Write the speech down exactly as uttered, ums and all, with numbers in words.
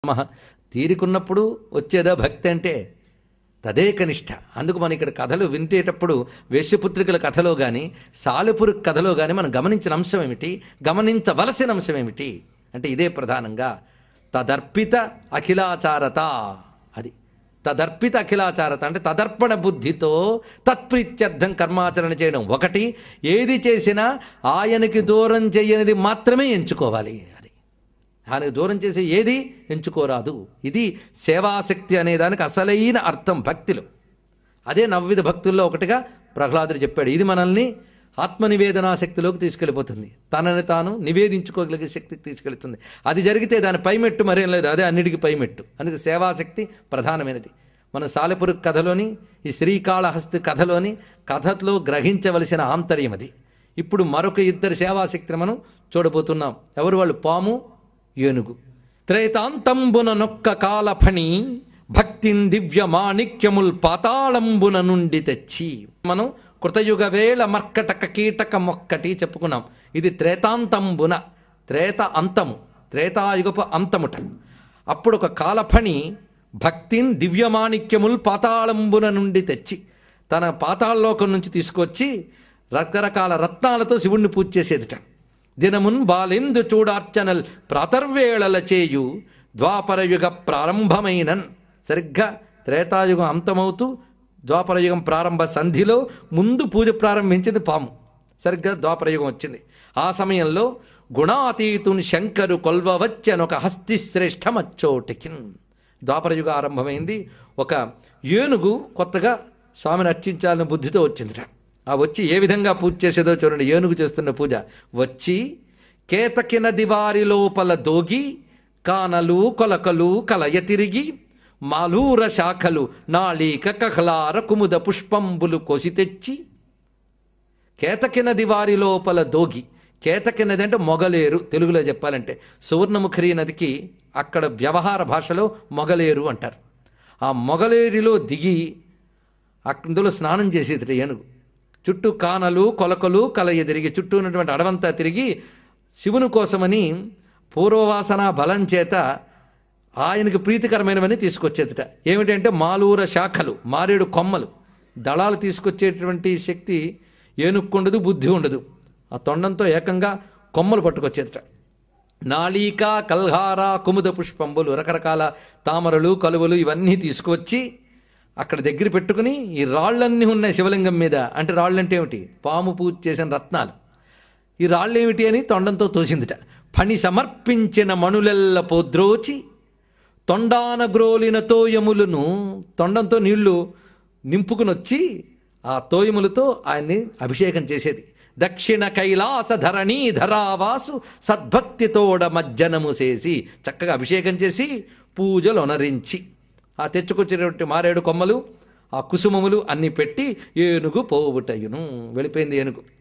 నమః తీరికున్నప్పుడు వచ్చేదా భక్తి అంటే తదేక నిష్ఠ. అందుకు మనం ఇక్కడ కథలు వింటేటప్పుడు వేశ్యపుత్రికల కథలో కానీ సాలెపురు కథలో కానీ మనం గమనించిన అంశం ఏమిటి, గమనించవలసిన అంశం ఏమిటి అంటే ఇదే ప్రధానంగా తదర్పిత అఖిలాచారత. అది తదర్పిత అఖిలాచారత అంటే తదర్పణ బుద్ధితో తత్ప్రీత్యర్థం కర్మాచరణ చేయడం. ఒకటి, ఏది చేసినా ఆయనకి దూరం చేయనిది మాత్రమే ఎంచుకోవాలి. ఆయనకు దూరం చేసే ఏది ఎంచుకోరాదు. ఇది సేవాశక్తి అనేదానికి అసలైన అర్థం భక్తిలో. అదే నవ్విధ భక్తుల్లో ఒకటిగా ప్రహ్లాదుడు చెప్పాడు. ఇది మనల్ని ఆత్మనివేదనా శక్తిలోకి తీసుకెళ్ళిపోతుంది, తనని తాను నివేదించుకోగలిగే శక్తికి తీసుకెళ్తుంది. అది జరిగితే దాని పైమెట్టు మరేం లేదు, అదే అన్నిటికీ పైమెట్టు. అందుకే సేవాశక్తి ప్రధానమైనది. మన సాలెపురు కథలోని ఈ శ్రీకాళహస్తి కథలోని కథలో గ్రహించవలసిన ఆంతర్యం అది. ఇప్పుడు మరొక ఇద్దరు సేవాశక్తిని మనం చూడబోతున్నాం. ఎవరు వాళ్ళు? పాము, ఏనుగు. త్రేతాంతంబున నొక్క కాలఫణి భక్తిన్ దివ్య మాణిక్యముల్ పాతాళంబున నుండి తెచ్చి. మనం కృతయుగ వేళ మర్కటక కీటక మొక్కటి చెప్పుకున్నాం. ఇది త్రేతాంతంబున, త్రేత అంతము, త్రేతాయుగపు అంతముట. అప్పుడు ఒక కాలఫణి భక్తిన్ దివ్యమాణిక్యముల్ పాతాళంబున నుండి తెచ్చి తన పాతాళలోకం నుంచి తీసుకొచ్చి రకరకాల రత్నాలతో శివుణ్ణి పూజ చేసేదిట. దినమున్ బాలెందు చూడార్చనల్ ప్రాతర్వేళల చేయు ద్వాపరయుగ ప్రారంభమైనన్. సరిగ్గా త్రేతాయుగం అంతమవుతూ ద్వాపరయుగం ప్రారంభ సంధిలో ముందు పూజ ప్రారంభించింది పాము. సరిగ్గా ద్వాపరయుగం వచ్చింది. ఆ సమయంలో గుణాతీతుని శంకరు కొల్వవచ్చనొక హస్తి శ్రేష్టమచ్చోటికిన్. ద్వాపరయుగ ఆరంభమైంది. ఒక ఏనుగు కొత్తగా స్వామిని అర్చించాలని బుద్ధితో వచ్చిందిట. ఆ వచ్చి ఏ విధంగా పూజ చేసేదో చూడండి. ఏనుగు చేస్తున్న పూజ. వచ్చి కేతకి నది వారి లోపల దోగి కానలు కొలకలు కలయ తిరిగి మాలూర శాఖలు నాళీక కహలార కుముద పుష్పంబులు కోసి తెచ్చి. కేతకి నది వారి లోపల దోగి. కేతకి నది అంటే మొగలేరు తెలుగులో చెప్పాలంటే. సువర్ణముఖరి నదికి అక్కడ వ్యవహార భాషలో మొగలేరు అంటారు. ఆ మొగలేరులో దిగి అందులో స్నానం చేసేది ఏనుగు. చుట్టూ కానలు కొలకలు కలయ తిరిగి చుట్టూ ఉన్నటువంటి అడవంతా తిరిగి శివుని కోసమని పూర్వవాసన బలం చేత ఆయనకు ప్రీతికరమైనవన్నీ తీసుకొచ్చేదిట. ఏమిటంటే మాలూర శాఖలు, మారేడు కొమ్మలు, దళాలు తీసుకొచ్చేటువంటి శక్తి ఏనుక్కు ఉండదు, బుద్ధి ఉండదు. ఆ తొండంతో ఏకంగా కొమ్మలు పట్టుకొచ్చేదిట. నాళిక కల్హార కుముద పుష్పంబులు, రకరకాల తామరలు కలువలు ఇవన్నీ తీసుకువచ్చి అక్కడ దగ్గర పెట్టుకుని ఈ రాళ్ళన్నీ ఉన్నాయి శివలింగం మీద. అంటే రాళ్ళు అంటే ఏమిటి? పాము పూజ చేసిన రత్నాలు. ఈ రాళ్ళు ఏమిటి అని తొండంతో తోసిందిట. ఫణి సమర్పించిన మణులెల్ల పోద్రోచి తొండాన గ్రోలిన తోయములను, తొండంతో నీళ్లు నింపుకుని వచ్చి ఆ తోయములతో ఆయన్ని అభిషేకం చేసేది. దక్షిణ కైలాస ధరణీ ధరావాసు సద్భక్తితోడ మజ్జనము చేసి చక్కగా అభిషేకం చేసి పూజలు ఒనరించి ఆ తెచ్చుకొచ్చినటువంటి మారేడు కొమ్మలు ఆ కుసుమములు అన్నీ పెట్టి ఏనుగు పోవుటయును. వెళ్ళిపోయింది ఏనుగు.